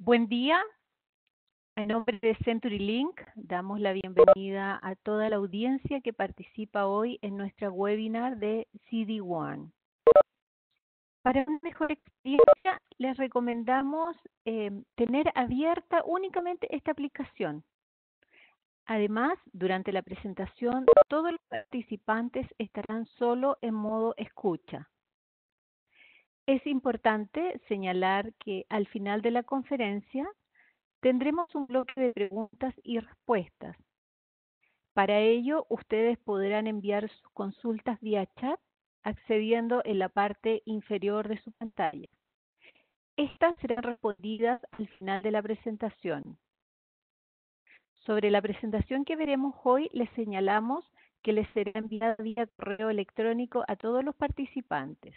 Buen día, en nombre de CenturyLink damos la bienvenida a toda la audiencia que participa hoy en nuestra webinar de CD1. Para una mejor experiencia les recomendamos tener abierta únicamente esta aplicación. Además, durante la presentación todos los participantes estarán solo en modo escucha. Es importante señalar que al final de la conferencia tendremos un bloque de preguntas y respuestas. Para ello, ustedes podrán enviar sus consultas vía chat accediendo en la parte inferior de su pantalla. Estas serán respondidas al final de la presentación. Sobre la presentación que veremos hoy, les señalamos que les será enviada vía correo electrónico a todos los participantes.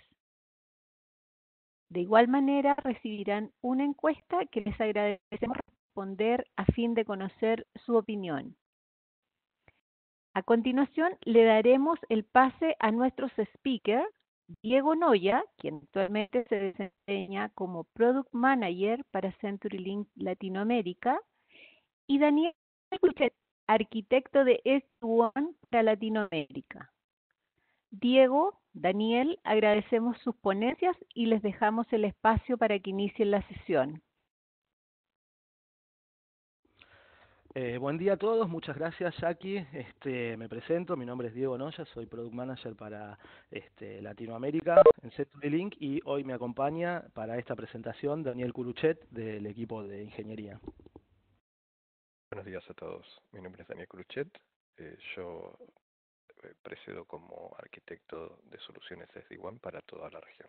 De igual manera, recibirán una encuesta que les agradecemos responder a fin de conocer su opinión. A continuación, le daremos el pase a nuestros speakers, Diego Noya, quien actualmente se desempeña como Product Manager para CenturyLink Latinoamérica, y Daniel Cuchet, arquitecto de SD1 para Latinoamérica. Diego, Daniel, agradecemos sus ponencias y les dejamos el espacio para que inicien la sesión. Buen día a todos, muchas gracias Jackie. Me presento, mi nombre es Diego Noya, soy Product Manager para Latinoamérica en CenturyLink y hoy me acompaña para esta presentación Daniel Curuchet del equipo de ingeniería. Buenos días a todos, mi nombre es Daniel Curuchet, yo precedo como arquitecto de soluciones SD1 para toda la región.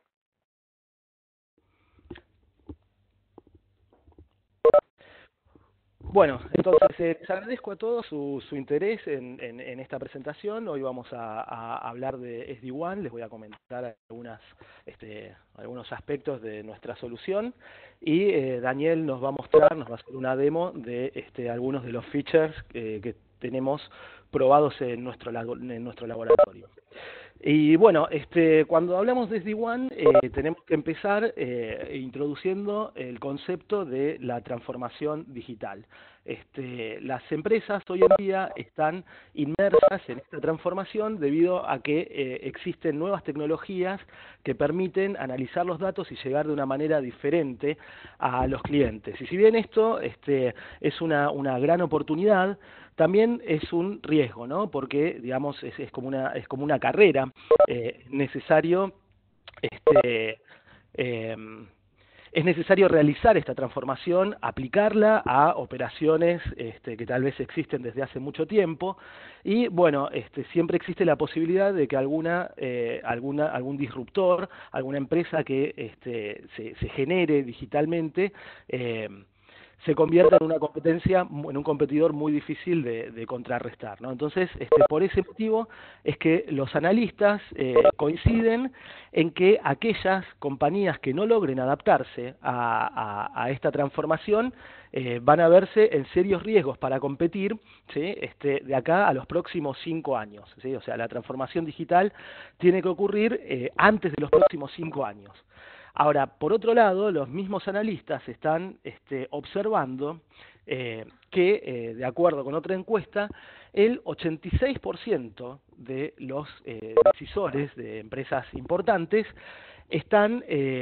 Bueno, entonces les agradezco a todos su interés en esta presentación. Hoy vamos a hablar de SD1, les voy a comentar algunos aspectos de nuestra solución y Daniel nos va a mostrar, nos va a hacer una demo de algunos de los features que tenemos probados en nuestro laboratorio. Y bueno, cuando hablamos de SD1 tenemos que empezar introduciendo el concepto de la transformación digital. Las empresas hoy en día están inmersas en esta transformación debido a que existen nuevas tecnologías que permiten analizar los datos y llegar de una manera diferente a los clientes. Y si bien esto es una gran oportunidad, también es un riesgo, ¿no? Porque, digamos, es como una carrera. Necesario es necesario realizar esta transformación, aplicarla a operaciones que tal vez existen desde hace mucho tiempo y bueno, siempre existe la posibilidad de que algún disruptor, alguna empresa que se genere digitalmente se convierta en un competidor muy difícil de contrarrestar, ¿no? Entonces, por ese motivo es que los analistas coinciden en que aquellas compañías que no logren adaptarse a esta transformación van a verse en serios riesgos para competir, ¿sí? De acá a los próximos 5 años, ¿sí? O sea, la transformación digital tiene que ocurrir antes de los próximos 5 años. Ahora, por otro lado, los mismos analistas están observando que, de acuerdo con otra encuesta, el 86% de los decisores de empresas importantes están,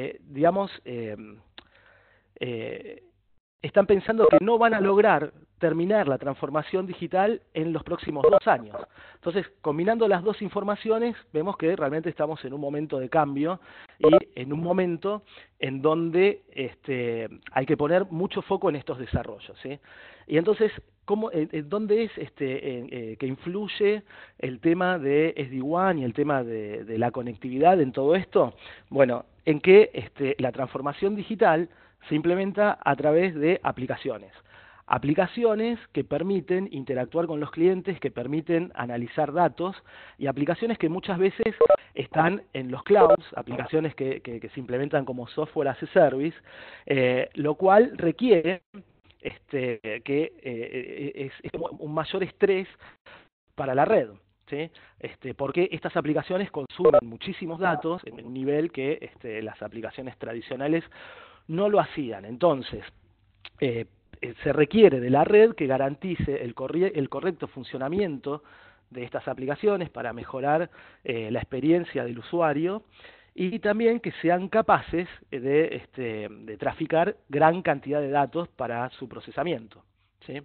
están pensando que no van a lograr terminar la transformación digital en los próximos 2 años. Entonces, combinando las dos informaciones, vemos que realmente estamos en un momento de cambio y en un momento en donde hay que poner mucho foco en estos desarrollos, ¿sí? Y entonces, ¿dónde es que influye el tema de SD-WAN y el tema de la conectividad en todo esto? Bueno, en que la transformación digital se implementa a través de aplicaciones. Aplicaciones que permiten interactuar con los clientes, que permiten analizar datos y aplicaciones que muchas veces están en los clouds, aplicaciones que se implementan como software as a service, lo cual requiere es como un mayor estrés para la red, ¿sí? Porque estas aplicaciones consumen muchísimos datos en un nivel que las aplicaciones tradicionales no lo hacían. Entonces, se requiere de la red que garantice el correcto funcionamiento de estas aplicaciones para mejorar la experiencia del usuario y también que sean capaces de traficar gran cantidad de datos para su procesamiento, ¿sí?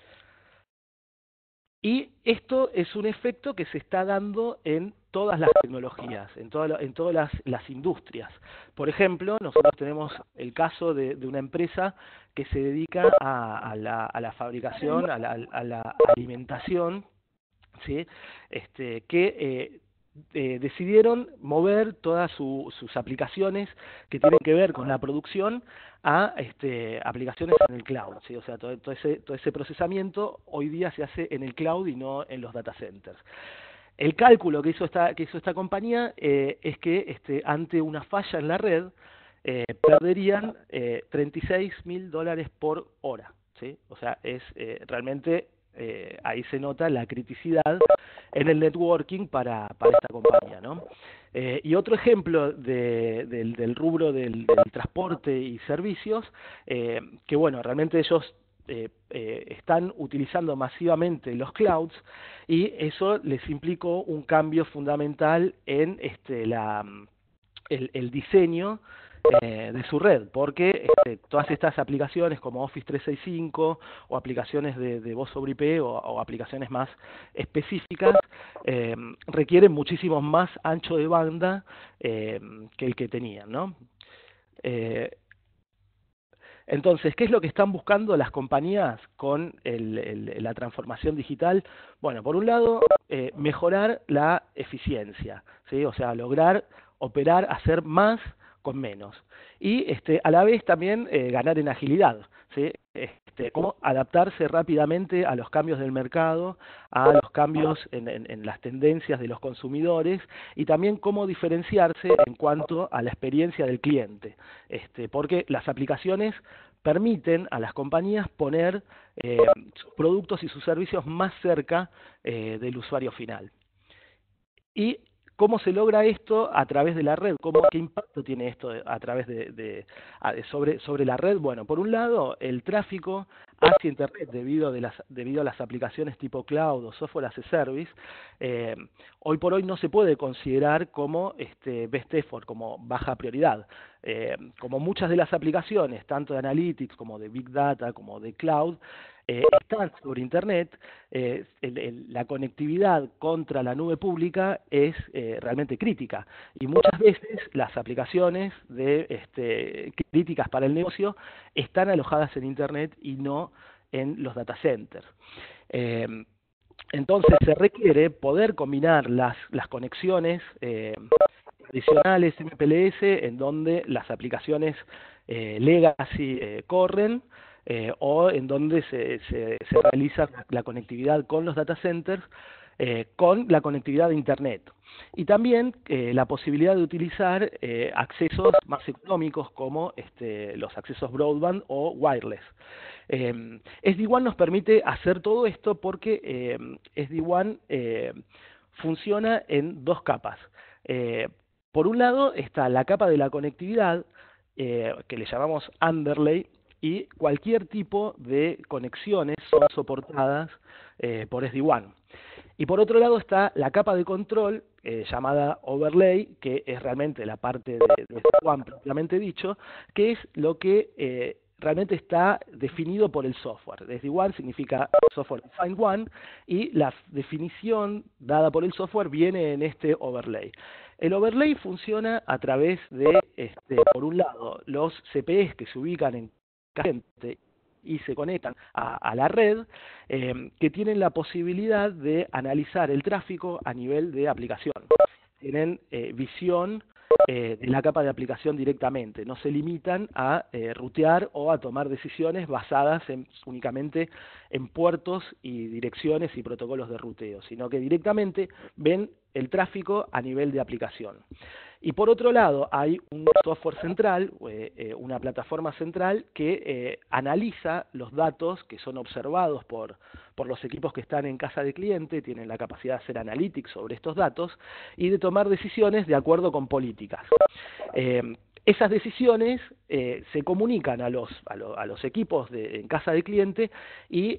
Y esto es un efecto que se está dando en todas las tecnologías, en todas las industrias. Por ejemplo, nosotros tenemos el caso de una empresa que se dedica a la fabricación, a la alimentación, ¿sí? Que decidieron mover todas sus aplicaciones que tienen que ver con la producción a aplicaciones en el cloud, ¿sí? O sea, todo ese procesamiento hoy día se hace en el cloud y no en los data centers. El cálculo que hizo esta compañía es que ante una falla en la red perderían $36.000 por hora, ¿sí? O sea, es realmente ahí se nota la criticidad en el networking para esta compañía, ¿no? Y otro ejemplo del rubro del transporte y servicios, que bueno, realmente ellos están utilizando masivamente los clouds y eso les implicó un cambio fundamental en el diseño de su red, porque todas estas aplicaciones como Office 365 o aplicaciones de voz sobre IP o aplicaciones más específicas requieren muchísimo más ancho de banda que el que tenían, ¿no? Entonces, ¿qué es lo que están buscando las compañías con la transformación digital? Bueno, por un lado, mejorar la eficiencia, ¿sí? O sea, lograr operar, hacer más con menos. Y a la vez también ganar en agilidad, ¿sí? Cómo adaptarse rápidamente a los cambios del mercado, a los cambios en las tendencias de los consumidores y también cómo diferenciarse en cuanto a la experiencia del cliente, porque las aplicaciones permiten a las compañías poner sus productos y sus servicios más cerca del usuario final. Y ¿cómo se logra esto a través de la red? ¿Qué impacto tiene esto a través sobre la red? Bueno, por un lado, el tráfico hacia Internet debido a las aplicaciones tipo cloud o software as a service, hoy por hoy no se puede considerar como best effort, como baja prioridad. Como muchas de las aplicaciones, tanto de Analytics como de Big Data, como de Cloud, están sobre Internet, la conectividad contra la nube pública es realmente crítica. Y muchas veces las aplicaciones críticas para el negocio están alojadas en Internet y no en los data centers. Entonces se requiere poder combinar las conexiones tradicionales MPLS en donde las aplicaciones legacy corren o en donde se realiza la conectividad con los data centers con la conectividad de Internet. Y también la posibilidad de utilizar accesos más económicos como los accesos broadband o wireless. SD-WAN nos permite hacer todo esto porque SD-WAN funciona en dos capas. Por un lado está la capa de la conectividad, que le llamamos underlay, y cualquier tipo de conexiones son soportadas por SD-WAN. Y por otro lado está la capa de control llamada overlay, que es realmente la parte de SD-WAN propiamente dicho, que es lo que realmente está definido por el software. SD-WAN significa Software Defined WAN y la definición dada por el software viene en este overlay. El overlay funciona a través de, por un lado, los CPEs que se ubican en cada cliente y se conectan a la red, que tienen la posibilidad de analizar el tráfico a nivel de aplicación. Tienen visión de la capa de aplicación directamente, no se limitan a rutear o a tomar decisiones basadas únicamente en puertos y direcciones y protocolos de ruteo, sino que directamente ven el tráfico a nivel de aplicación. Y por otro lado, hay un software central, una plataforma central que analiza los datos que son observados por los equipos que están en casa de cliente, tienen la capacidad de hacer analytics sobre estos datos y de tomar decisiones de acuerdo con políticas. esas decisiones se comunican a los equipos en casa del cliente y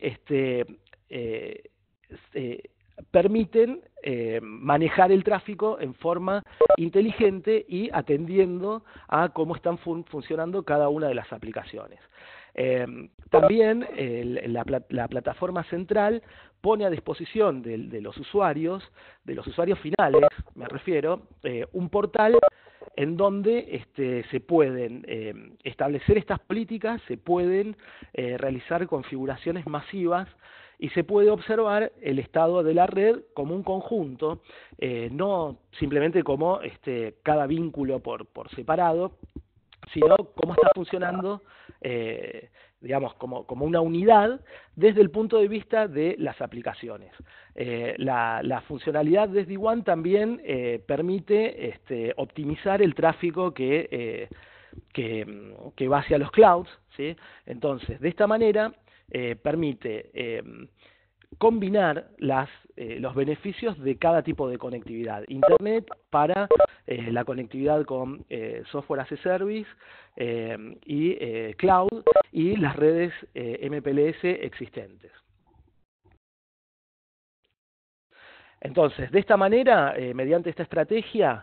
permiten manejar el tráfico en forma inteligente y atendiendo a cómo están funcionando cada una de las aplicaciones. También la plataforma central pone a disposición de los usuarios finales, me refiero, un portal en donde se pueden establecer estas políticas, se pueden realizar configuraciones masivas y se puede observar el estado de la red como un conjunto, no simplemente como cada vínculo por separado, sino cómo está funcionando, digamos, como una unidad desde el punto de vista de las aplicaciones. La funcionalidad de SD-WAN también permite optimizar el tráfico que va hacia los clouds, ¿sí? Entonces, de esta manera permite combinar los beneficios de cada tipo de conectividad. Internet para la conectividad con software as a service y cloud y las redes MPLS existentes. Entonces, de esta manera, mediante esta estrategia,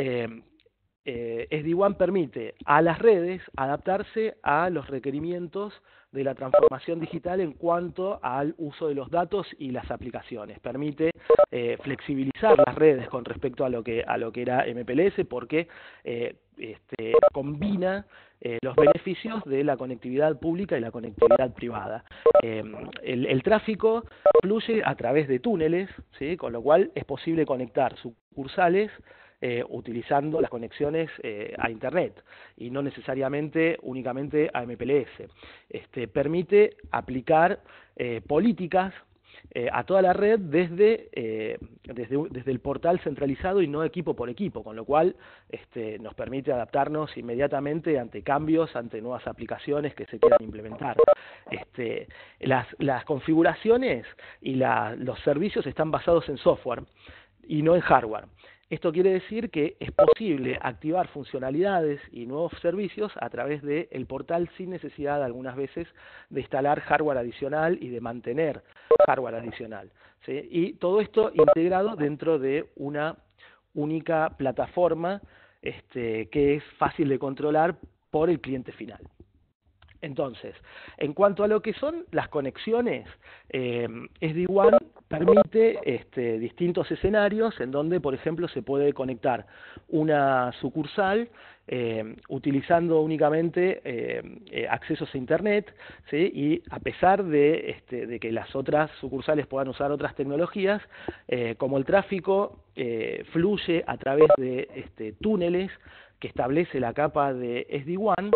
SD-WAN permite a las redes adaptarse a los requerimientos de la transformación digital en cuanto al uso de los datos y las aplicaciones. Permite flexibilizar las redes con respecto a lo que era MPLS porque combina los beneficios de la conectividad pública y la conectividad privada. El tráfico fluye a través de túneles, ¿sí? Con lo cual es posible conectar sucursales utilizando las conexiones a Internet y no necesariamente únicamente a MPLS. Permite aplicar políticas a toda la red desde el portal centralizado y no equipo por equipo, con lo cual nos permite adaptarnos inmediatamente ante cambios, ante nuevas aplicaciones que se quieran implementar. Las configuraciones y los servicios están basados en software y no en hardware. Esto quiere decir que es posible activar funcionalidades y nuevos servicios a través del portal sin necesidad algunas veces de instalar hardware adicional y de mantener hardware adicional, ¿sí? Y todo esto integrado dentro de una única plataforma que es fácil de controlar por el cliente final. Entonces, en cuanto a lo que son las conexiones, SD-WAN permite distintos escenarios en donde, por ejemplo, se puede conectar una sucursal utilizando únicamente accesos a Internet, ¿sí? Y a pesar de que las otras sucursales puedan usar otras tecnologías, como el tráfico fluye a través de túneles que establece la capa de SD-WAN,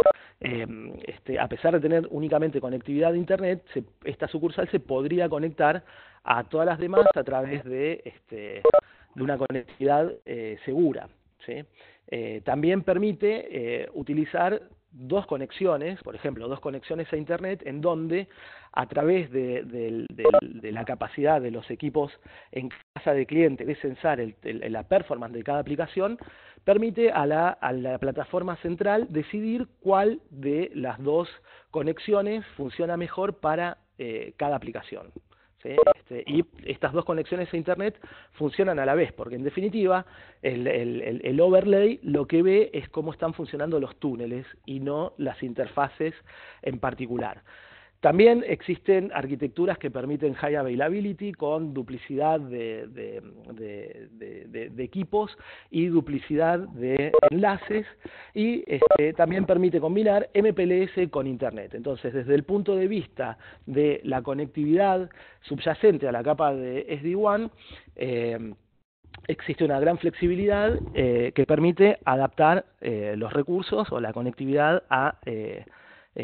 a pesar de tener únicamente conectividad de Internet, esta sucursal se podría conectar a todas las demás a través de una conectividad segura, ¿sí? También permite utilizar dos conexiones, por ejemplo, dos conexiones a Internet, en donde a través de la capacidad de los equipos en casa de cliente de censar la performance de cada aplicación, permite a la plataforma central decidir cuál de las dos conexiones funciona mejor para cada aplicación, ¿sí? Y estas dos conexiones a Internet funcionan a la vez, porque en definitiva el overlay lo que ve es cómo están funcionando los túneles y no las interfaces en particular. También existen arquitecturas que permiten high availability con duplicidad de equipos y duplicidad de enlaces y también permite combinar MPLS con Internet. Entonces, desde el punto de vista de la conectividad subyacente a la capa de SD-WAN, existe una gran flexibilidad que permite adaptar los recursos o la conectividad a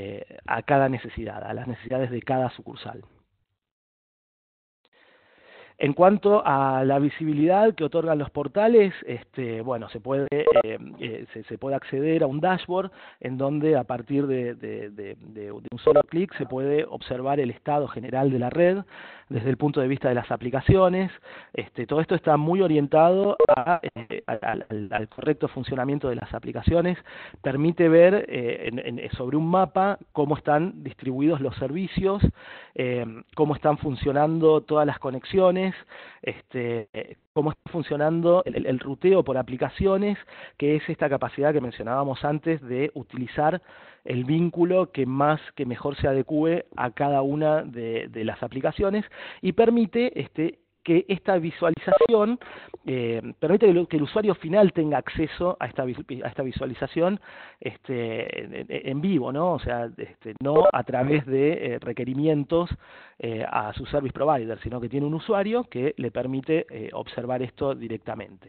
cada necesidad, a las necesidades de cada sucursal. En cuanto a la visibilidad que otorgan los portales, bueno, se puede acceder a un dashboard en donde a partir de un solo clic se puede observar el estado general de la red desde el punto de vista de las aplicaciones. Todo esto está muy orientado al correcto funcionamiento de las aplicaciones, permite ver sobre un mapa cómo están distribuidos los servicios, cómo están funcionando todas las conexiones, cómo está funcionando el ruteo por aplicaciones, que es esta capacidad que mencionábamos antes de utilizar el vínculo que mejor se adecue a cada una de las aplicaciones, y permite que esta visualización permite que el usuario final tenga acceso a esta visualización en vivo, ¿no? O sea, no a través de requerimientos a su service provider, sino que tiene un usuario que le permite observar esto directamente.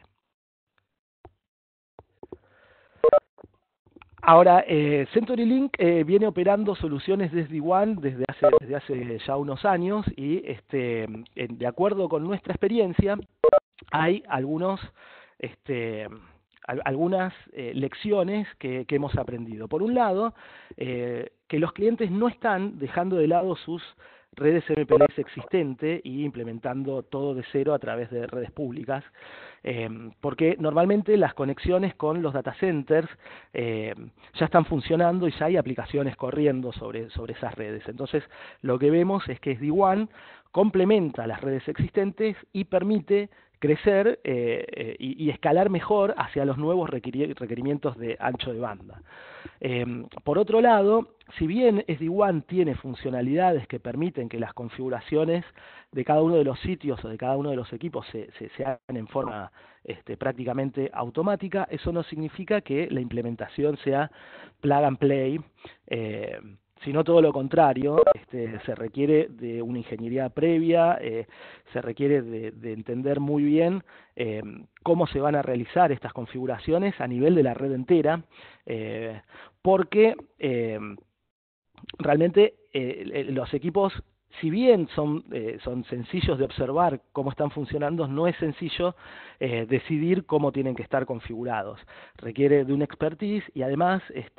Ahora, CenturyLink viene operando soluciones de SD-WAN desde hace ya unos años, y de acuerdo con nuestra experiencia hay algunas lecciones que hemos aprendido. Por un lado, que los clientes no están dejando de lado sus redes MPLS existentes y implementando todo de cero a través de redes públicas, porque normalmente las conexiones con los data centers ya están funcionando y ya hay aplicaciones corriendo sobre esas redes. Entonces, lo que vemos es que SD-WAN complementa las redes existentes y permite crecer y escalar mejor hacia los nuevos requerimientos de ancho de banda. Por otro lado, si bien SD-WAN tiene funcionalidades que permiten que las configuraciones de cada uno de los sitios o de cada uno de los equipos se hagan en forma prácticamente automática, eso no significa que la implementación sea plug and play, sino todo lo contrario. Se requiere de una ingeniería previa, se requiere de entender muy bien cómo se van a realizar estas configuraciones a nivel de la red entera, porque realmente los equipos, si bien son sencillos de observar cómo están funcionando, no es sencillo decidir cómo tienen que estar configurados. Requiere de una expertise, y además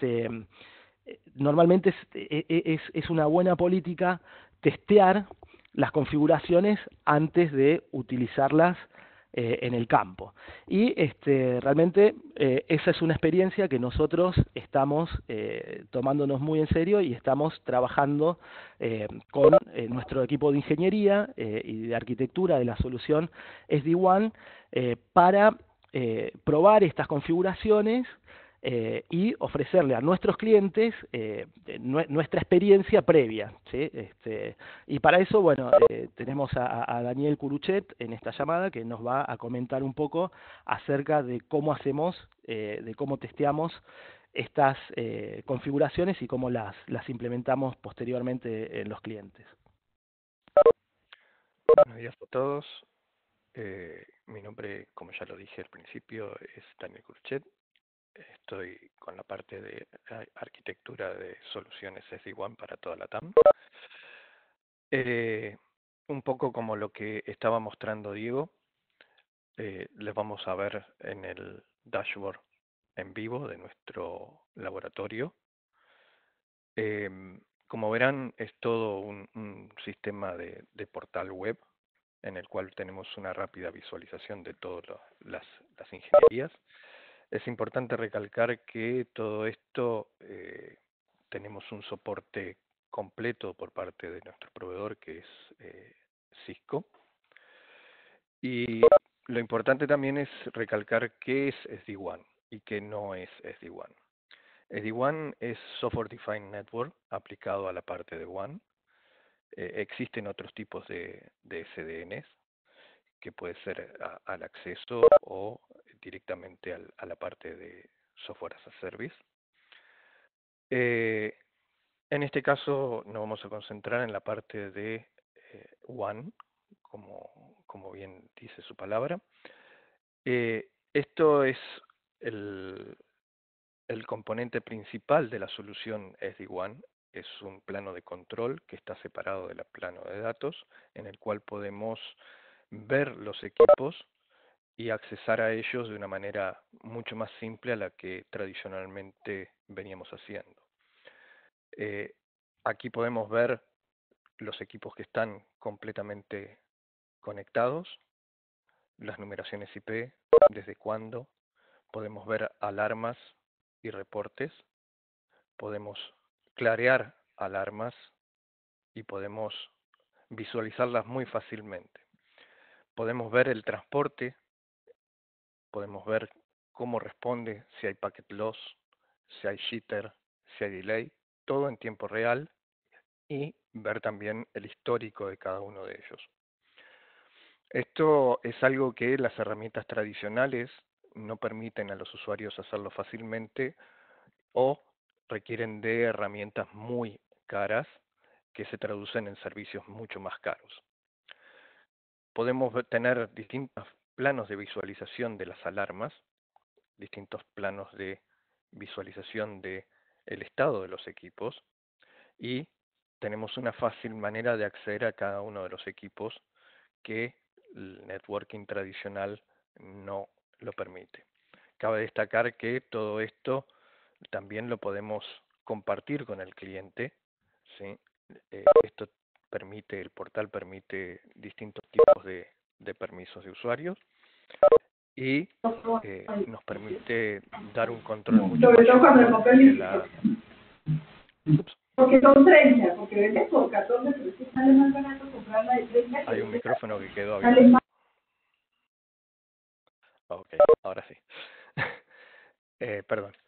normalmente es una buena política testear las configuraciones antes de utilizarlas en el campo. Y realmente esa es una experiencia que nosotros estamos tomándonos muy en serio, y estamos trabajando con nuestro equipo de ingeniería y de arquitectura de la solución SD-WAN para probar estas configuraciones y ofrecerle a nuestros clientes nuestra experiencia previa, ¿sí? Y para eso, bueno, tenemos a Daniel Curuchet en esta llamada, que nos va a comentar un poco acerca de cómo hacemos, de cómo testeamos estas configuraciones y cómo las implementamos posteriormente en los clientes. Buenos días a todos. Mi nombre, como ya lo dije al principio, es Daniel Curuchet. Estoy con la parte de arquitectura de soluciones SD-WAN para toda la TAM. Un poco como lo que estaba mostrando Diego, les vamos a ver en el dashboard en vivo de nuestro laboratorio. Como verán, es todo un sistema de portal web en el cual tenemos una rápida visualización de todas las ingenierías. Es importante recalcar que todo esto tenemos un soporte completo por parte de nuestro proveedor, que es Cisco. Y lo importante también es recalcar qué es SD-WAN y qué no es SD-WAN. SD-WAN es Software Defined Network aplicado a la parte de WAN. Existen otros tipos de SDNs, que puede ser al acceso o directamente a la parte de Software as a Service. En este caso nos vamos a concentrar en la parte de WAN, como bien dice su palabra. Esto es el componente principal de la solución SD-WAN. Es un plano de control que está separado del plano de datos, en el cual podemos ver los equipos y accesar a ellos de una manera mucho más simple a la que tradicionalmente veníamos haciendo. Aquí podemos ver los equipos que están completamente conectados, las numeraciones IP, desde cuándo, podemos ver alarmas y reportes, podemos clarear alarmas y podemos visualizarlas muy fácilmente. Podemos ver el transporte, podemos ver cómo responde, si hay packet loss, si hay jitter, si hay delay, todo en tiempo real, y ver también el histórico de cada uno de ellos. Esto es algo que las herramientas tradicionales no permiten a los usuarios hacerlo fácilmente o requieren de herramientas muy caras que se traducen en servicios mucho más caros. Podemos tener distintos planos de visualización de las alarmas, distintos planos de visualización del estado de los equipos, y tenemos una fácil manera de acceder a cada uno de los equipos que el networking tradicional no lo permite. Cabe destacar que todo esto también lo podemos compartir con el cliente, ¿sí? Esto permite, el portal permite distintos tipos de permisos de usuarios y nos permite dar un control mucho mayor de la... Ups. Porque son 30, porque vende por 14, pero es que sale más barato comprarla de 30 que Hay un micrófono que quedó sale abierto. más. Ok, ahora sí. Perdón.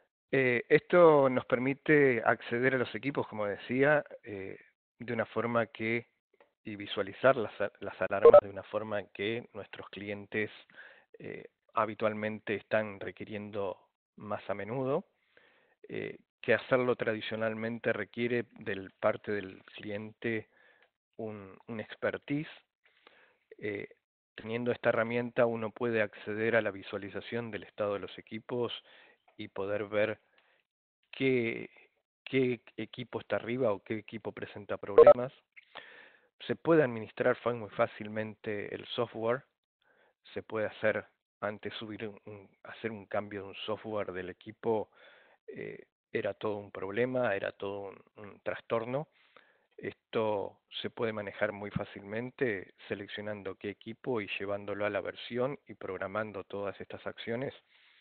Esto nos permite acceder a los equipos, como decía, de una forma que, y visualizar las alarmas de una forma que nuestros clientes habitualmente están requiriendo más a menudo, que hacerlo tradicionalmente requiere del parte del cliente un expertise. eh, Teniendo esta herramienta uno puede acceder a la visualización del estado de los equipos y poder ver qué, qué equipo está arriba o qué equipo presenta problemas. Se puede administrar muy fácilmente el software, se puede hacer antes hacer un cambio de un software del equipo, era todo un problema, era todo un trastorno. Esto se puede manejar muy fácilmente seleccionando qué equipo y llevándolo a la versión y programando todas estas acciones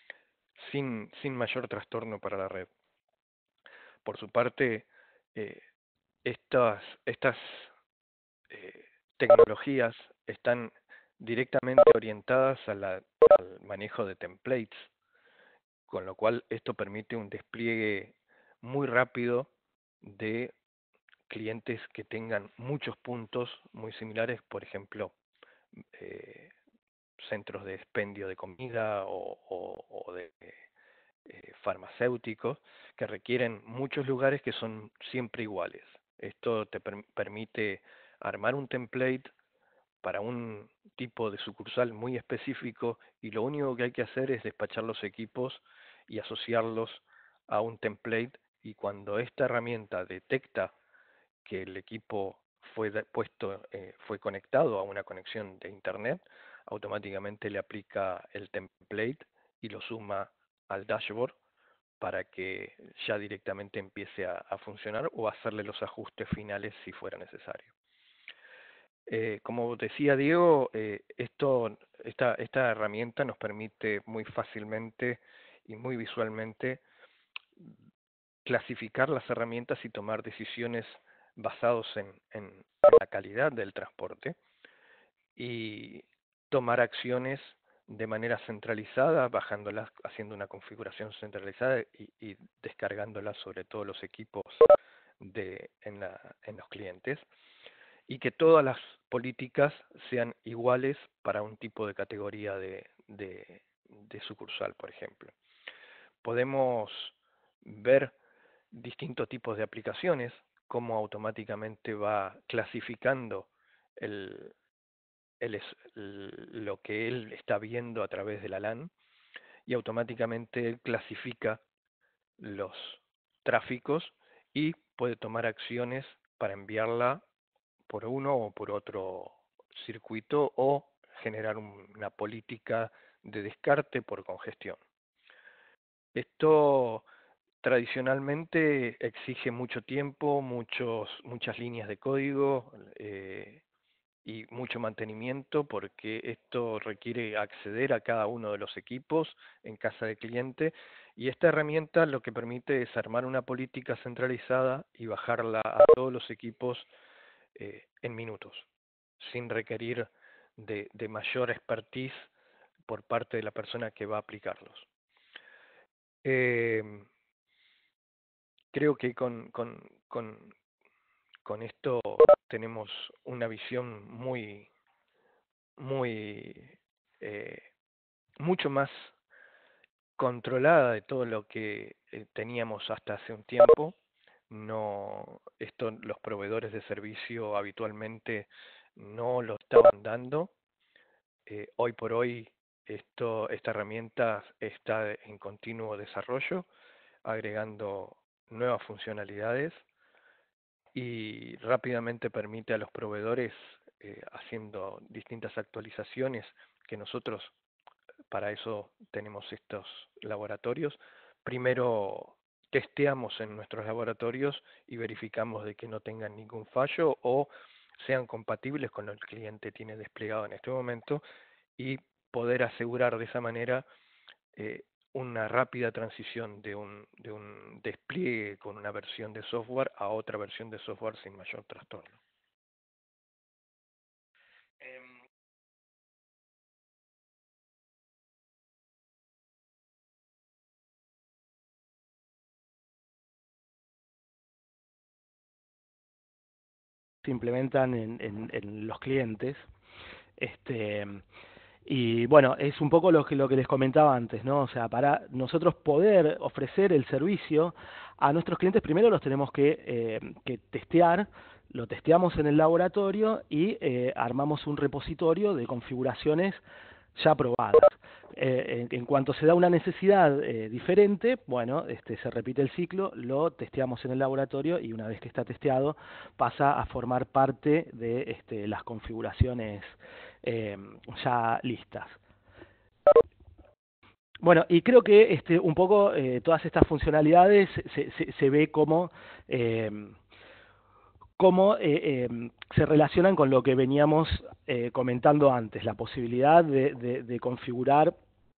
sin mayor trastorno para la red. Por su parte, eh, estas tecnologías están directamente orientadas al manejo de templates, con lo cual esto permite un despliegue muy rápido de clientes que tengan muchos puntos muy similares, por ejemplo, eh, centros de expendio de comida o de farmacéuticos, que requieren muchos lugares que son siempre iguales. Esto te permite armar un template para un tipo de sucursal muy específico y lo único que hay que hacer es despachar los equipos y asociarlos a un template, y cuando esta herramienta detecta que el equipo fue conectado a una conexión de internet, automáticamente le aplica el template y lo suma al dashboard para que ya directamente empiece a funcionar o hacerle los ajustes finales si fuera necesario. Como decía Diego, esta herramienta nos permite muy fácilmente y muy visualmente clasificar las herramientas y tomar decisiones basados en la calidad del transporte y tomar acciones de manera centralizada, bajándolas, haciendo una configuración centralizada y descargándolas sobre todos los equipos en los clientes, y que todas las políticas sean iguales para un tipo de categoría de sucursal, por ejemplo. Podemos ver distintos tipos de aplicaciones, cómo automáticamente va clasificando el, lo que él está viendo a través de la LAN, y automáticamente él clasifica los tráficos y puede tomar acciones para enviarla por uno o por otro circuito o generar una política de descarte por congestión. Esto tradicionalmente exige mucho tiempo, muchas líneas de código y mucho mantenimiento, porque esto requiere acceder a cada uno de los equipos en casa del cliente, y esta herramienta lo que permite es armar una política centralizada y bajarla a todos los equipos en minutos, sin requerir de mayor expertise por parte de la persona que va a aplicarlos. Creo que con esto tenemos una visión eh, mucho más controlada de todo lo que teníamos hasta hace un tiempo. Los proveedores de servicio habitualmente no lo estaban dando. Hoy por hoy esta herramienta está en continuo desarrollo, agregando nuevas funcionalidades y rápidamente permite a los proveedores, haciendo distintas actualizaciones, que nosotros para eso tenemos estos laboratorios. Primero testeamos en nuestros laboratorios y verificamos de que no tengan ningún fallo o sean compatibles con lo que el cliente tiene desplegado en este momento, y poder asegurar de esa manera una rápida transición de un despliegue con una versión de software a otra versión de software sin mayor trastorno. Se implementan en los clientes. Y bueno, es un poco lo que les comentaba antes, ¿no? O sea, para nosotros poder ofrecer el servicio a nuestros clientes, primero los tenemos que testear, lo testeamos en el laboratorio y armamos un repositorio de configuraciones ya probadas. En cuanto se da una necesidad diferente, bueno, se repite el ciclo, lo testeamos en el laboratorio y una vez que está testeado pasa a formar parte de las configuraciones ya listas. Bueno, y creo que un poco todas estas funcionalidades se ve como se relacionan con lo que veníamos comentando antes, la posibilidad de configurar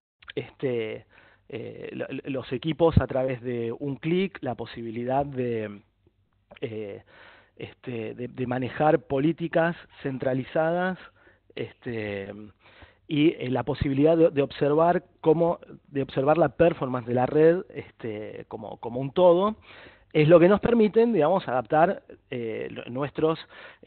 los equipos a través de un clic, la posibilidad de manejar políticas centralizadas, y la posibilidad de observar la performance de la red como un todo. Es lo que nos permiten, digamos, adaptar nuestras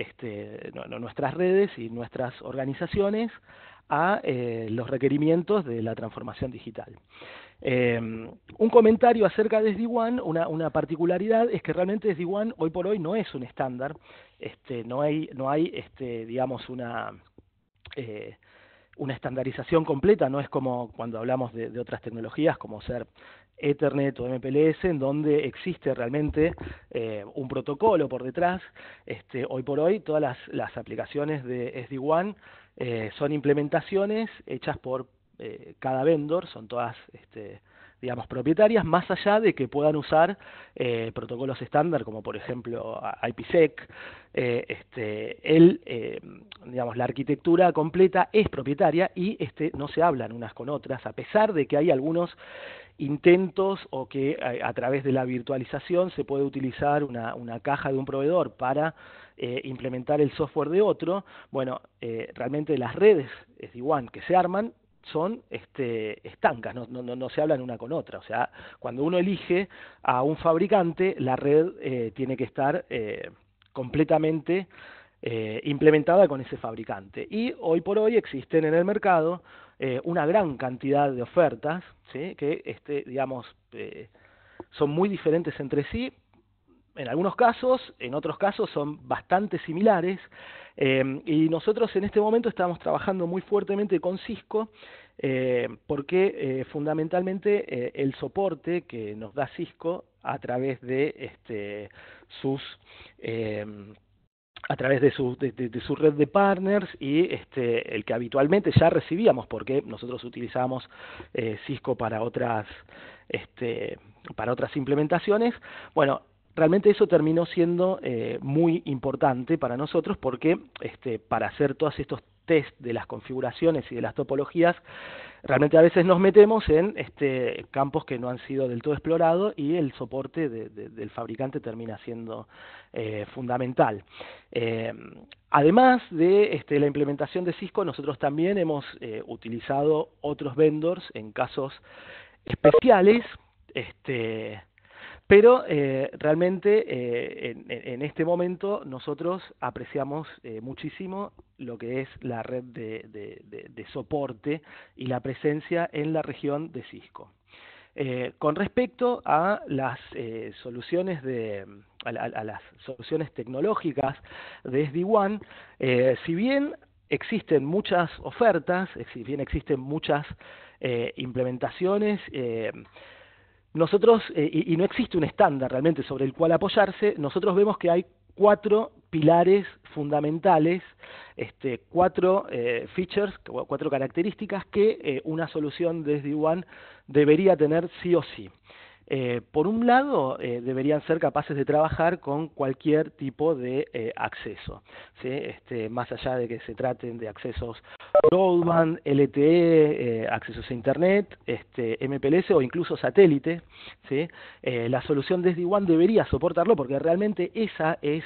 redes y nuestras organizaciones a los requerimientos de la transformación digital. Un comentario acerca de SD-WAN, una particularidad es que realmente SD-WAN hoy por hoy no es un estándar, no hay digamos una estandarización completa, no es como cuando hablamos de otras tecnologías como ser Ethernet o MPLS, en donde existe realmente un protocolo por detrás. Hoy por hoy todas las aplicaciones de SD-WAN son implementaciones hechas por cada vendor, son todas digamos propietarias, más allá de que puedan usar protocolos estándar como por ejemplo IPsec. Digamos, la arquitectura completa es propietaria y no se hablan unas con otras, a pesar de que hay algunos intentos o que a través de la virtualización se puede utilizar una caja de un proveedor para implementar el software de otro. Bueno, realmente las redes SD-WAN que se arman son estancas, no se hablan una con otra. O sea, cuando uno elige a un fabricante, la red tiene que estar completamente implementada con ese fabricante. Y hoy por hoy existen en el mercado una gran cantidad de ofertas, ¿sí? Que digamos son muy diferentes entre sí. En algunos casos, en otros casos son bastante similares, y nosotros en este momento estamos trabajando muy fuertemente con Cisco, porque fundamentalmente el soporte que nos da Cisco a través de sus a través de su red de partners y el que habitualmente ya recibíamos, porque nosotros utilizamos Cisco para otras implementaciones. Bueno, realmente eso terminó siendo muy importante para nosotros porque para hacer todos estos test de las configuraciones y de las topologías, realmente a veces nos metemos en campos que no han sido del todo explorados y el soporte del fabricante termina siendo fundamental. Además de la implementación de Cisco, nosotros también hemos utilizado otros vendors en casos especiales, pero realmente en este momento nosotros apreciamos muchísimo lo que es la red de soporte y la presencia en la región de Cisco. Con respecto a las soluciones a las soluciones tecnológicas de SD-WAN, si bien existen muchas ofertas, si bien existen muchas implementaciones, nosotros, y no existe un estándar realmente sobre el cual apoyarse, nosotros vemos que hay 4 pilares fundamentales, 4 features, 4 características que una solución de SD-WAN debería tener sí o sí. Por un lado, deberían ser capaces de trabajar con cualquier tipo de acceso, ¿sí? Más allá de que se traten de accesos broadband, LTE, accesos a Internet, MPLS o incluso satélite, ¿sí? La solución de SD-WAN debería soportarlo porque realmente esa es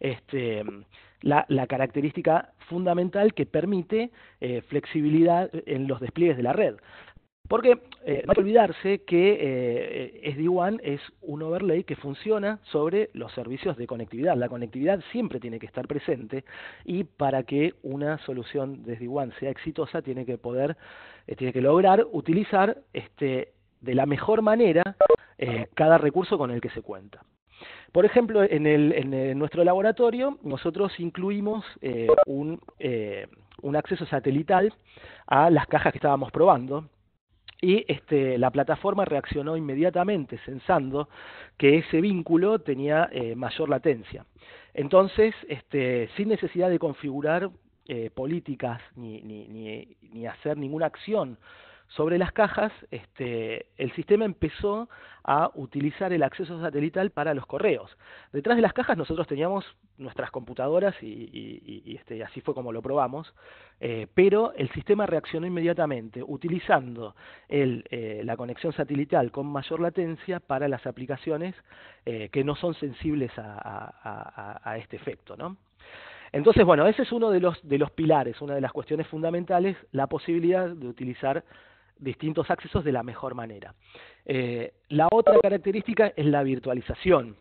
la característica fundamental que permite flexibilidad en los despliegues de la red. Porque no hay que olvidarse que SD-WAN es un overlay que funciona sobre los servicios de conectividad. La conectividad siempre tiene que estar presente y para que una solución de SD-WAN sea exitosa tiene que lograr utilizar de la mejor manera cada recurso con el que se cuenta. Por ejemplo, en nuestro laboratorio nosotros incluimos un acceso satelital a las cajas que estábamos probando. Y la plataforma reaccionó inmediatamente censando que ese vínculo tenía mayor latencia. Entonces, sin necesidad de configurar políticas ni hacer ninguna acción sobre las cajas, el sistema empezó a utilizar el acceso satelital para los correos. Detrás de las cajas nosotros teníamos nuestras computadoras y así fue como lo probamos, pero el sistema reaccionó inmediatamente utilizando la conexión satelital con mayor latencia para las aplicaciones que no son sensibles a este efecto, ¿no? Entonces, bueno, ese es uno de los pilares, una de las cuestiones fundamentales, la posibilidad de utilizar distintos accesos de la mejor manera. La otra característica es la virtualización.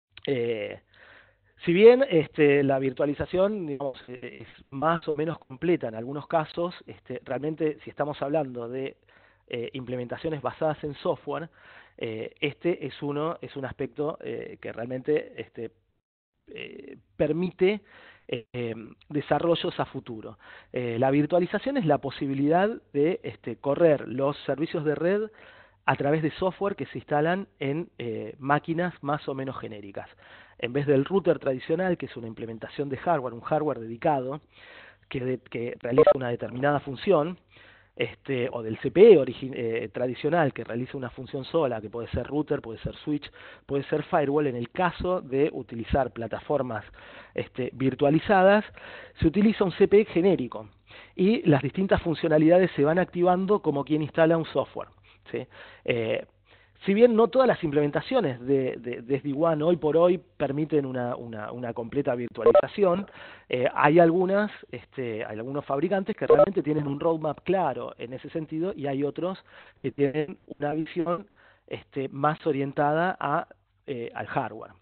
Si bien la virtualización, digamos, es más o menos completa en algunos casos, realmente si estamos hablando de implementaciones basadas en software, es un aspecto que realmente permite desarrollos a futuro. La virtualización es la posibilidad de correr los servicios de red a través de software que se instalan en máquinas más o menos genéricas. En vez del router tradicional, que es una implementación de hardware, un hardware dedicado que realiza una determinada función, o del CPE tradicional que realiza una función sola, que puede ser router, puede ser switch, puede ser firewall. En el caso de utilizar plataformas virtualizadas, se utiliza un CPE genérico y las distintas funcionalidades se van activando como quien instala un software, ¿sí? Si bien no todas las implementaciones de SD-WAN hoy por hoy permiten una completa virtualización, hay algunos fabricantes que realmente tienen un roadmap claro en ese sentido y hay otros que tienen una visión más orientada al hardware.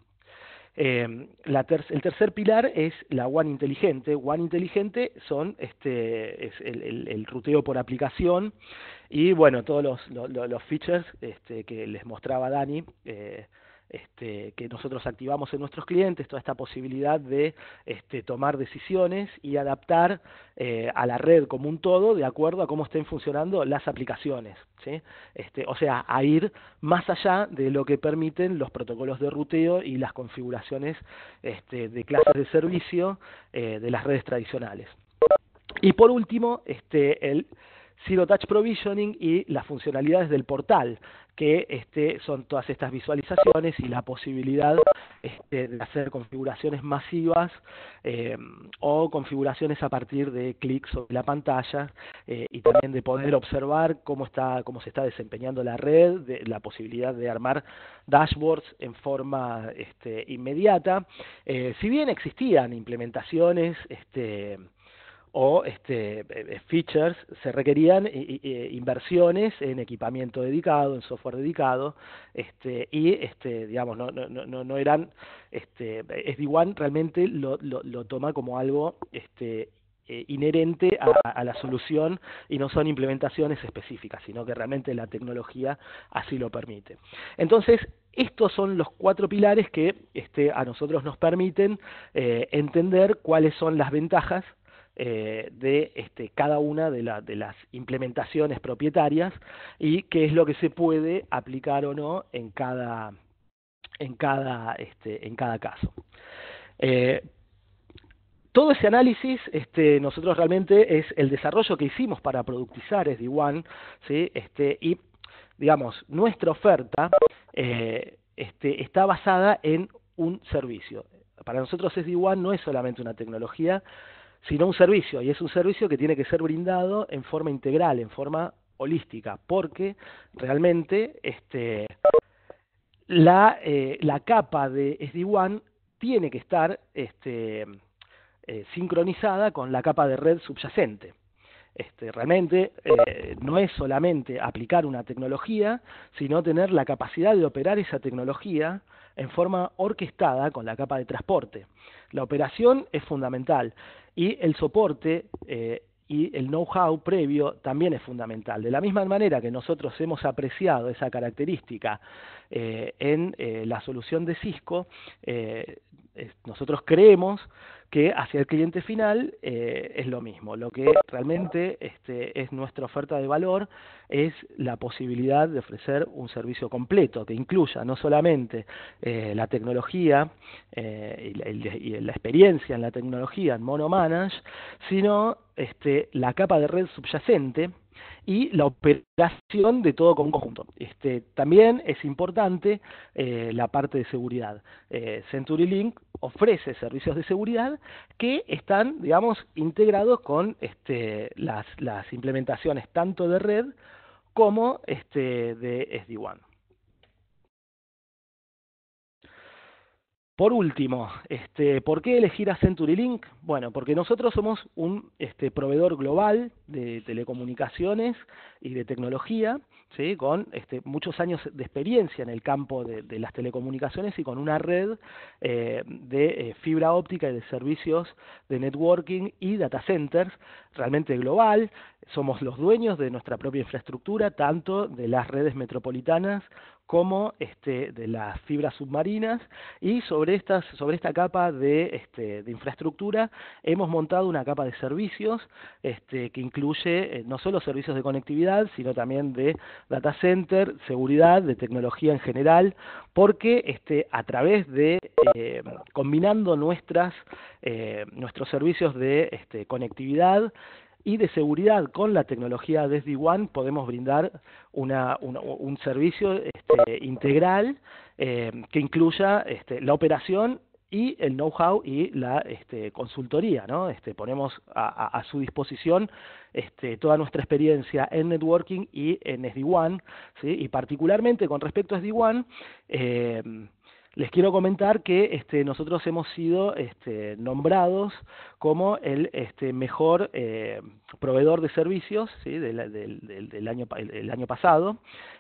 El tercer pilar es la WAN inteligente. WAN inteligente es el ruteo por aplicación y bueno, todos los features que les mostraba Dani que nosotros activamos en nuestros clientes, toda esta posibilidad de tomar decisiones y adaptar a la red como un todo de acuerdo a cómo estén funcionando las aplicaciones, ¿sí? O sea, a ir más allá de lo que permiten los protocolos de ruteo y las configuraciones de clases de servicio de las redes tradicionales. Y por último, el Zero Touch Provisioning y las funcionalidades del portal, que son todas estas visualizaciones y la posibilidad de hacer configuraciones masivas o configuraciones a partir de clics sobre la pantalla y también de poder observar cómo se está desempeñando la red, la posibilidad de armar dashboards en forma inmediata. Si bien existían implementaciones o features, se requerían inversiones en equipamiento dedicado, en software dedicado, y digamos, no eran, SD-WAN realmente lo toma como algo inherente a la solución y no son implementaciones específicas, sino que realmente la tecnología así lo permite. Entonces, estos son los 4 pilares que a nosotros nos permiten entender cuáles son las ventajas de cada una de las implementaciones propietarias y qué es lo que se puede aplicar o no en cada caso. Todo ese análisis, nosotros realmente es el desarrollo que hicimos para productizar SD-WAN, ¿sí? Y digamos, nuestra oferta está basada en un servicio. Para nosotros SD-WAN no es solamente una tecnología, sino un servicio, y es un servicio que tiene que ser brindado en forma integral, en forma holística, porque realmente la capa de SD-WAN tiene que estar sincronizada con la capa de red subyacente. Realmente no es solamente aplicar una tecnología, sino tener la capacidad de operar esa tecnología en forma orquestada con la capa de transporte. La operación es fundamental y el soporte y el know-how previo también es fundamental. De la misma manera que nosotros hemos apreciado esa característica en la solución de Cisco, nosotros creemos que hacia el cliente final es lo mismo. Lo que realmente es nuestra oferta de valor es la posibilidad de ofrecer un servicio completo que incluya no solamente la tecnología y la experiencia en la tecnología en monomanage, sino la capa de red subyacente y la operación de todo como un conjunto. También es importante la parte de seguridad. CenturyLink ofrece servicios de seguridad que están, digamos, integrados con las implementaciones tanto de red como de SD-WAN. Por último, ¿por qué elegir a CenturyLink? Bueno, porque nosotros somos un proveedor global de telecomunicaciones y de tecnología, ¿sí? Con muchos años de experiencia en el campo de las telecomunicaciones y con una red de fibra óptica y de servicios de networking y data centers realmente global. Somos los dueños de nuestra propia infraestructura, tanto de las redes metropolitanas como de las fibras submarinas, y sobre esta capa de infraestructura hemos montado una capa de servicios que incluye no solo servicios de conectividad, sino también de data center, seguridad, de tecnología en general, porque a través de combinando nuestros servicios de conectividad y de seguridad con la tecnología de SD-WAN podemos brindar un servicio integral que incluya la operación y el know-how y la consultoría, ¿no? Ponemos a su disposición toda nuestra experiencia en networking y en SD-WAN, ¿sí? Y particularmente con respecto a SD-WAN, les quiero comentar que nosotros hemos sido nombrados como el mejor proveedor de servicios, ¿sí? del año pasado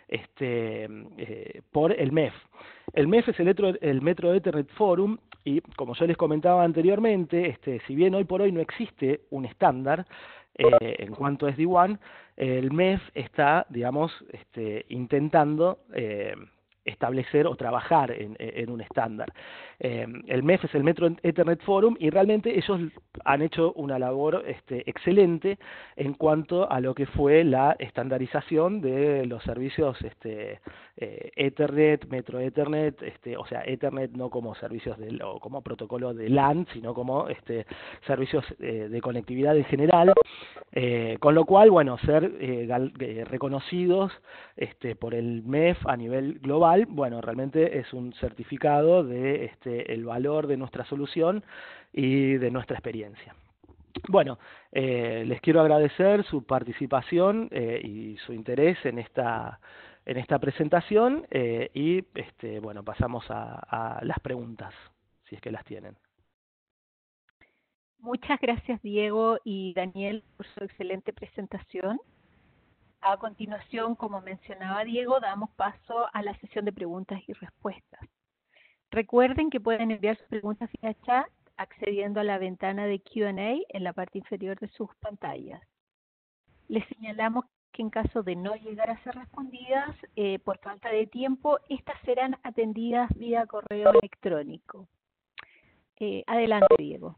por el MEF. El MEF es el Metro Ethernet Forum y, como yo les comentaba anteriormente, si bien hoy por hoy no existe un estándar en cuanto a SD-WAN, el MEF está, digamos, intentando establecer o trabajar en un estándar. El MEF es el Metro Ethernet Forum y realmente ellos han hecho una labor excelente en cuanto a lo que fue la estandarización de los servicios Ethernet, Metro Ethernet, o sea, Ethernet no como servicios o como protocolo de LAN, sino como servicios de conectividad en general, con lo cual, bueno, ser reconocidos por el MEF a nivel global, bueno, realmente es un certificado de el valor de nuestra solución y de nuestra experiencia. Bueno, les quiero agradecer su participación y su interés en esta presentación y bueno, pasamos a las preguntas, si es que las tienen. Muchas gracias, Diego y Daniel, por su excelente presentación. A continuación, como mencionaba Diego, damos paso a la sesión de preguntas y respuestas. Recuerden que pueden enviar sus preguntas vía chat accediendo a la ventana de Q&A en la parte inferior de sus pantallas. Les señalamos que en caso de no llegar a ser respondidas por falta de tiempo, estas serán atendidas vía correo electrónico. Adelante, Diego.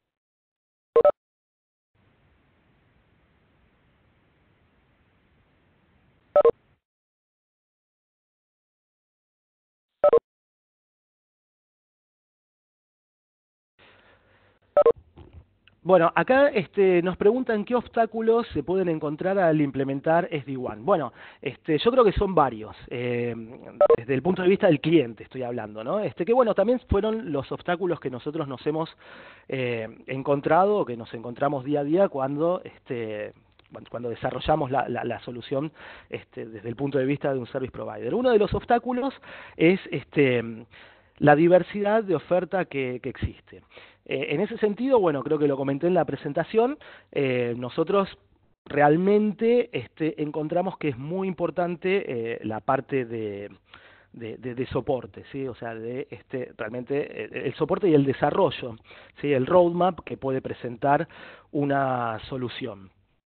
Bueno, acá nos preguntan qué obstáculos se pueden encontrar al implementar SD-WAN. Bueno, yo creo que son varios, desde el punto de vista del cliente estoy hablando, ¿no? Que bueno, también fueron los obstáculos que nosotros nos hemos encontrado, o que nos encontramos día a día cuando desarrollamos la solución desde el punto de vista de un service provider. Uno de los obstáculos es la diversidad de oferta que existe. En ese sentido, bueno, creo que lo comenté en la presentación, nosotros realmente encontramos que es muy importante la parte de soporte, ¿sí? O sea, realmente el soporte y el desarrollo, ¿sí? El roadmap que puede presentar una solución.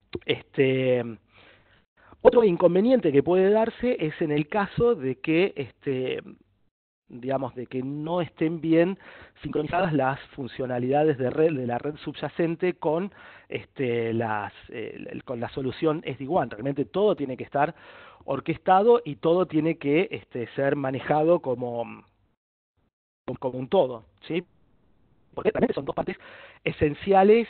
Otro inconveniente que puede darse es en el caso de que digamos, de que no estén bien sincronizadas las funcionalidades de la red subyacente con con la solución SD-WAN. Realmente todo tiene que estar orquestado y todo tiene que ser manejado como un todo, ¿sí? Porque realmente son dos partes esenciales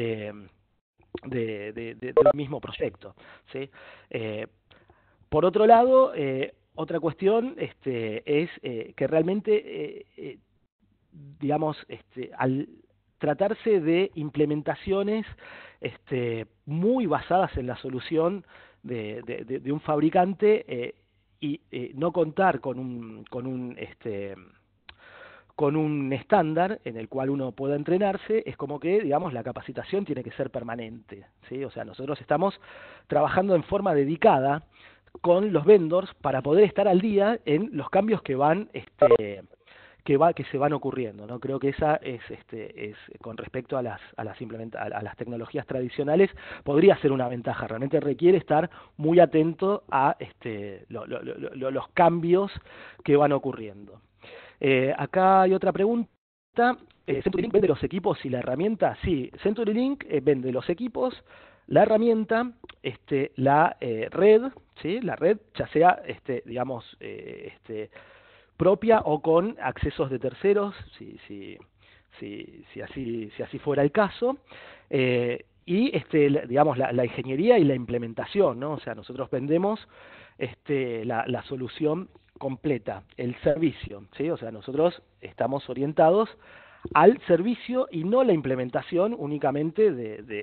del mismo proyecto, ¿sí? Por otro lado, otra cuestión es que realmente, digamos, al tratarse de implementaciones muy basadas en la solución de un fabricante y no contar con un estándar en el cual uno pueda entrenarse, es como que, digamos, la capacitación tiene que ser permanente, ¿sí? O sea, nosotros estamos trabajando en forma dedicada con los vendors para poder estar al día en los cambios que se van ocurriendo, ¿no? Creo que esa es con respecto a las tecnologías tradicionales podría ser una ventaja. Realmente requiere estar muy atento a los cambios que van ocurriendo. Acá hay otra pregunta. ¿CenturyLink vende los equipos y la herramienta? Sí, CenturyLink vende los equipos, la herramienta, la red, ¿sí? La red, ya sea, digamos, propia o con accesos de terceros, si así fuera el caso, y digamos la ingeniería y la implementación, ¿no? O sea, nosotros vendemos la solución completa, el servicio, ¿sí? O sea, nosotros estamos orientados al servicio y no la implementación únicamente de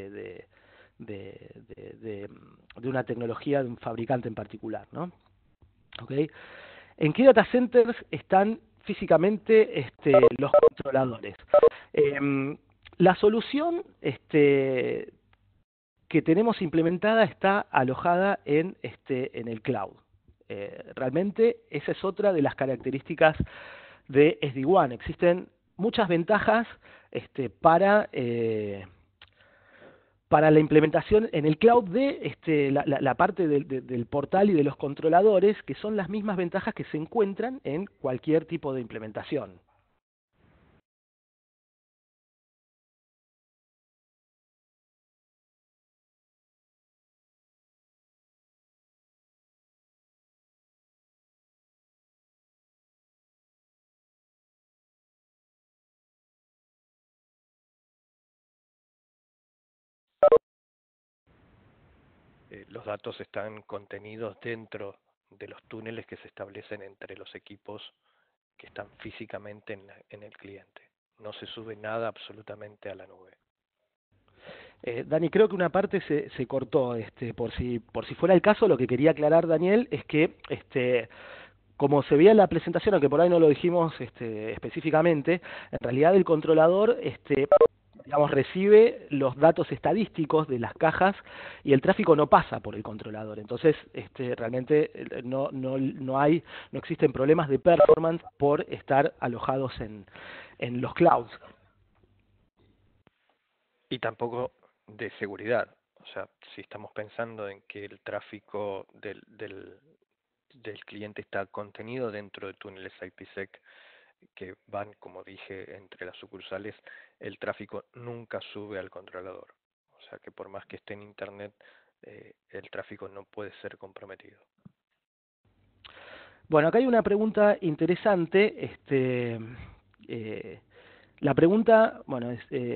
una tecnología de un fabricante en particular, ¿no? ¿Okay? ¿En qué data centers están físicamente los controladores? La solución que tenemos implementada está alojada en el cloud. Realmente esa es otra de las características de SD-WAN. Existen muchas ventajas para para la implementación en el cloud de la parte del portal y de los controladores, que son las mismas ventajas que se encuentran en cualquier tipo de implementación. Los datos están contenidos dentro de los túneles que se establecen entre los equipos que están físicamente en el cliente. No se sube nada absolutamente a la nube. Dani, creo que una parte se cortó. Por si fuera el caso, lo que quería aclarar, Daniel, es que como se veía en la presentación, aunque por ahí no lo dijimos específicamente, en realidad el controlador digamos, recibe los datos estadísticos de las cajas y el tráfico no pasa por el controlador. Entonces, realmente no existen problemas de performance por estar alojados en los clouds. Y tampoco de seguridad. O sea, si estamos pensando en que el tráfico del cliente está contenido dentro de túneles IPsec que van, como dije, entre las sucursales, el tráfico nunca sube al controlador. O sea que por más que esté en Internet, el tráfico no puede ser comprometido. Bueno, acá hay una pregunta interesante. La pregunta, bueno,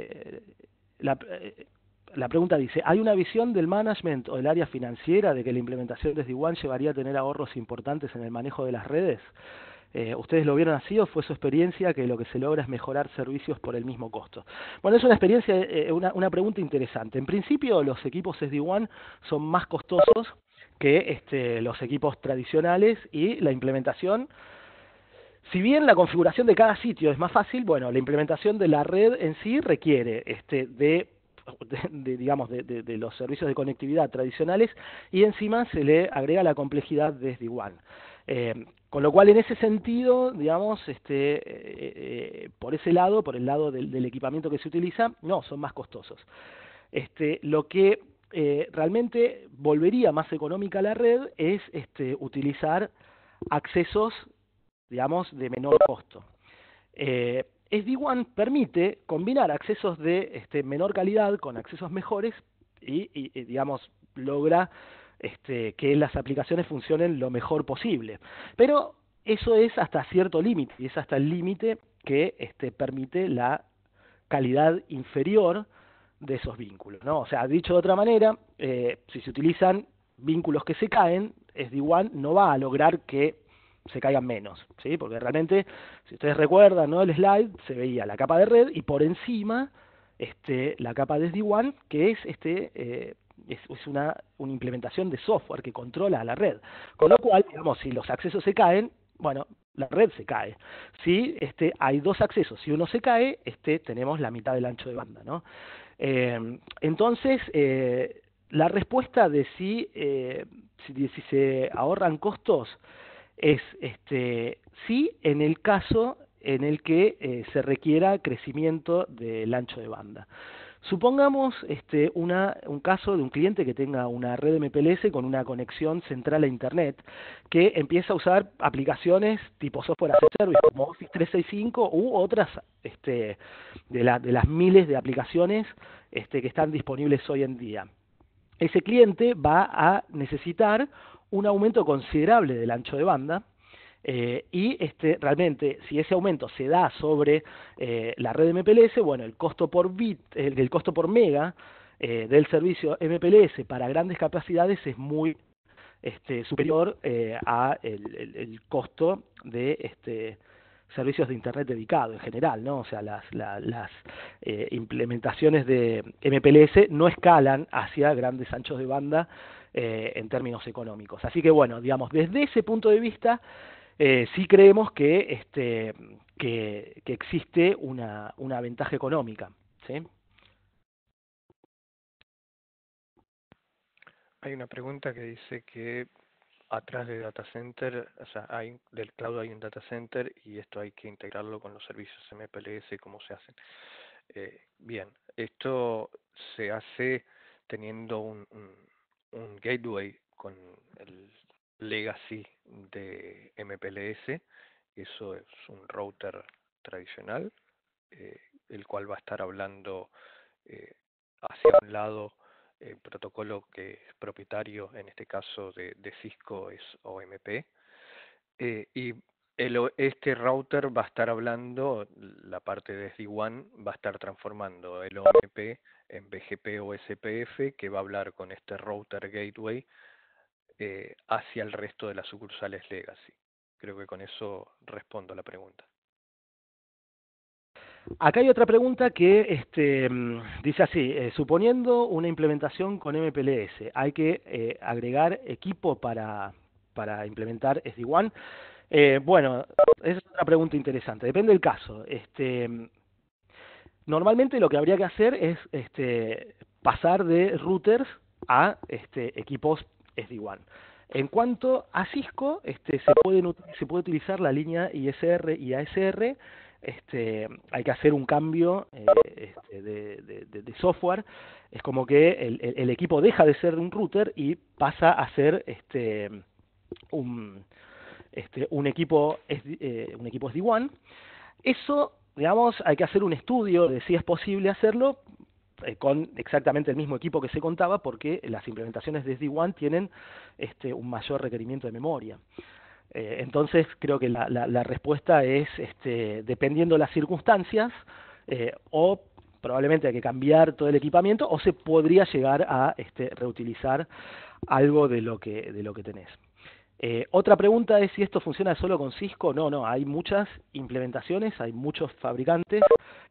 la pregunta dice, ¿hay una visión del management o del área financiera de que la implementación de SD-WAN llevaría a tener ahorros importantes en el manejo de las redes? ¿Ustedes lo vieron así o fue su experiencia que lo que se logra es mejorar servicios por el mismo costo? Bueno, es una experiencia, una pregunta interesante. En principio, los equipos SD-WAN son más costosos que los equipos tradicionales y la implementación, si bien la configuración de cada sitio es más fácil, bueno, la implementación de la red en sí requiere de los servicios de conectividad tradicionales y encima se le agrega la complejidad de SD-WAN. Con lo cual, en ese sentido, digamos, por ese lado, por el lado del equipamiento que se utiliza, no, son más costosos. Lo que realmente volvería más económica la red es utilizar accesos, digamos, de menor costo. SD-WAN permite combinar accesos de menor calidad con accesos mejores y digamos, logra que las aplicaciones funcionen lo mejor posible. Pero eso es hasta cierto límite, y es hasta el límite que permite la calidad inferior de esos vínculos, ¿no? O sea, dicho de otra manera, si se utilizan vínculos que se caen, SD-WAN no va a lograr que se caigan menos, ¿sí? Porque realmente, si ustedes recuerdan, ¿no?, el slide, se veía la capa de red y por encima la capa de SD-WAN, que es una implementación de software que controla a la red. Con lo cual, digamos, si los accesos se caen, bueno, la red se cae. Si hay dos accesos, si uno se cae, tenemos la mitad del ancho de banda, ¿no? Entonces, la respuesta de si se ahorran costos es sí, en el caso en el que se requiera crecimiento del ancho de banda. Supongamos un caso de un cliente que tenga una red MPLS con una conexión central a Internet, que empieza a usar aplicaciones tipo software as a service como Office 365 u otras de las miles de aplicaciones que están disponibles hoy en día. Ese cliente va a necesitar un aumento considerable del ancho de banda, y realmente, si ese aumento se da sobre la red MPLS, bueno, el costo por bit, el costo por mega del servicio MPLS para grandes capacidades es muy superior a el costo de servicios de Internet dedicado en general, ¿no? O sea, las implementaciones de MPLS no escalan hacia grandes anchos de banda en términos económicos. Así que, bueno, digamos, desde ese punto de vista, sí creemos que existe una ventaja económica, ¿sí? Hay una pregunta que dice que atrás del data center, o sea, del cloud hay un data center y esto hay que integrarlo con los servicios MPLS, ¿cómo se hacen? Bien, esto se hace teniendo un gateway con el legacy de MPLS, eso es un router tradicional, el cual va a estar hablando hacia un lado el protocolo que es propietario, en este caso de Cisco es OMP, y este router va a estar hablando, la parte de SD-WAN va a estar transformando el OMP en BGP o SPF, que va a hablar con este router gateway hacia el resto de las sucursales legacy. Creo que con eso respondo a la pregunta. Acá hay otra pregunta que dice así, suponiendo una implementación con MPLS, ¿hay que agregar equipo para implementar SD-WAN? Bueno, esa es otra pregunta interesante, depende del caso. Normalmente lo que habría que hacer es pasar de routers a equipos SD-WAN. En cuanto a Cisco, se puede utilizar la línea ISR y ASR. Hay que hacer un cambio de software. Es como que el equipo deja de ser un router y pasa a ser un equipo SD-WAN. Eso, digamos, hay que hacer un estudio de si es posible hacerlo con exactamente el mismo equipo que se contaba, porque las implementaciones de SD-WAN tienen un mayor requerimiento de memoria. Entonces, creo que la respuesta es, dependiendo de las circunstancias, o probablemente hay que cambiar todo el equipamiento, o se podría llegar a reutilizar algo de lo que tenés. Otra pregunta es si esto funciona solo con Cisco. No, hay muchas implementaciones, hay muchos fabricantes.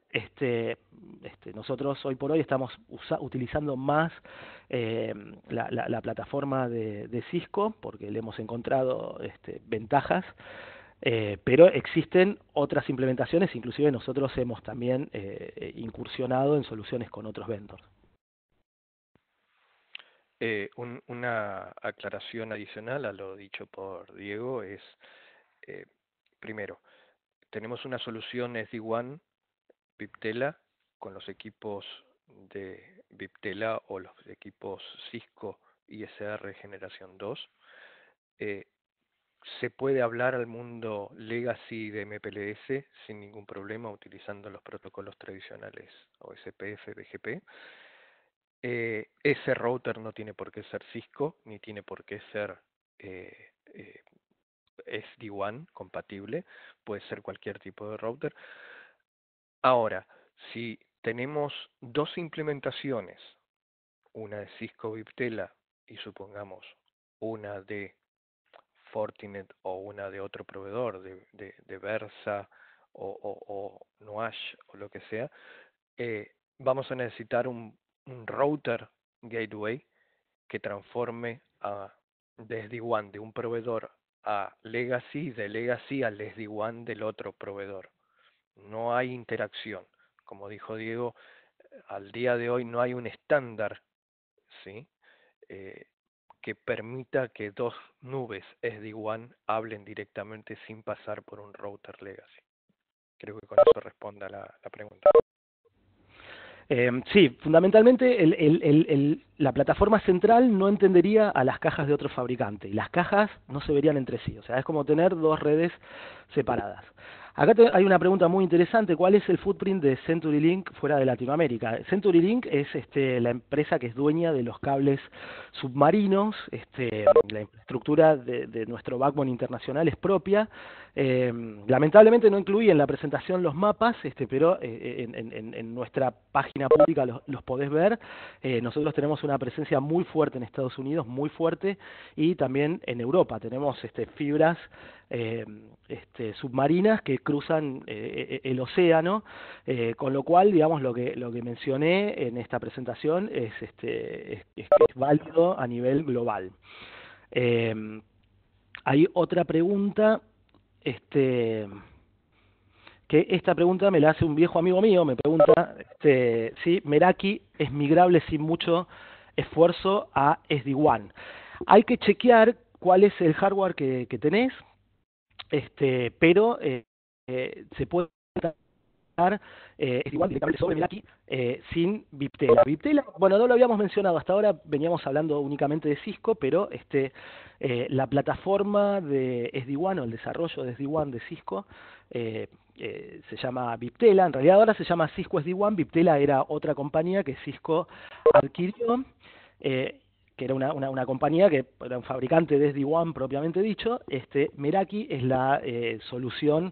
Nosotros hoy por hoy estamos utilizando más la plataforma de Cisco porque le hemos encontrado ventajas, pero existen otras implementaciones, inclusive nosotros hemos también incursionado en soluciones con otros vendors. Una aclaración adicional a lo dicho por Diego es, primero, tenemos una solución SD-WAN Viptela con los equipos de Viptela o los equipos Cisco ISR generación 2. Se puede hablar al mundo legacy de MPLS sin ningún problema utilizando los protocolos tradicionales OSPF, BGP. Ese router no tiene por qué ser Cisco, ni tiene por qué ser SD-WAN compatible, puede ser cualquier tipo de router. Ahora, si tenemos dos implementaciones, una de Cisco Viptela y supongamos una de Fortinet o una de otro proveedor, de Versa o Nuash o lo que sea, vamos a necesitar un router gateway que transforme de SD-WAN de un proveedor a legacy, de legacy al SD-WAN del otro proveedor. No hay interacción. Como dijo Diego, al día de hoy no hay un estándar, ¿sí? Que permita que dos nubes SD-WAN hablen directamente sin pasar por un router legacy. Creo que con eso responda la pregunta. Sí, fundamentalmente la plataforma central no entendería a las cajas de otro fabricante y las cajas no se verían entre sí, o sea, es como tener dos redes separadas. Acá hay una pregunta muy interesante: ¿cuál es el footprint de CenturyLink fuera de Latinoamérica? CenturyLink es la empresa que es dueña de los cables submarinos, la infraestructura de nuestro backbone internacional es propia. Lamentablemente no incluí en la presentación los mapas, pero en nuestra página pública los podés ver. Nosotros tenemos una presencia muy fuerte en Estados Unidos, muy fuerte, y también en Europa. Tenemos fibras submarinas que cruzan el océano, con lo cual, digamos, lo que mencioné en esta presentación es válido a nivel global. Hay otra pregunta, que esta pregunta me la hace un viejo amigo mío, me pregunta si Meraki es migrable sin mucho esfuerzo a SD-WAN. Hay que chequear cuál es el hardware que tenés, pero se puede SD-WAN directamente sobre Meraki sin Viptela. Viptela, bueno, no lo habíamos mencionado, hasta ahora veníamos hablando únicamente de Cisco, pero la plataforma de SD-WAN o el desarrollo de SD-WAN de Cisco se llama Viptela. En realidad ahora se llama Cisco SD-WAN. Viptela era otra compañía que Cisco adquirió, que era una compañía que era un fabricante de SD-WAN propiamente dicho. Meraki es la solución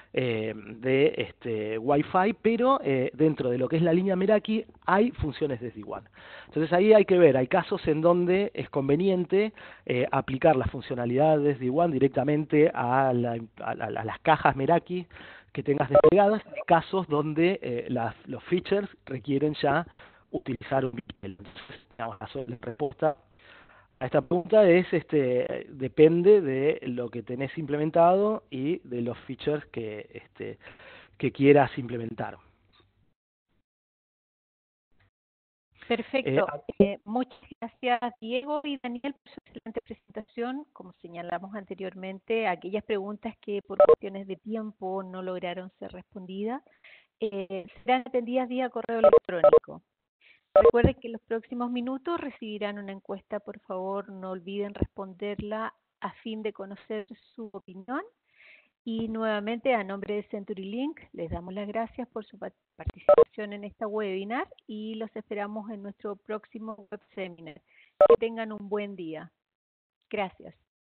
de Wi-Fi, pero dentro de lo que es la línea Meraki hay funciones de SD-WAN. Entonces ahí hay que ver, hay casos en donde es conveniente aplicar la funcionalidad de SD-WAN directamente a las cajas Meraki que tengas desplegadas. Hay casos donde los features requieren ya utilizar un VPN. Entonces, digamos, la respuesta a esta pregunta es depende de lo que tenés implementado y de los features que quieras implementar. Perfecto. Muchas gracias, Diego y Daniel, por su excelente presentación. Como señalamos anteriormente, aquellas preguntas que por cuestiones de tiempo no lograron ser respondidas serán atendidas vía correo electrónico. Recuerden que en los próximos minutos recibirán una encuesta. Por favor, no olviden responderla a fin de conocer su opinión. Y nuevamente, a nombre de CenturyLink, les damos las gracias por su participación en esta webinar y los esperamos en nuestro próximo web seminar. Que tengan un buen día. Gracias.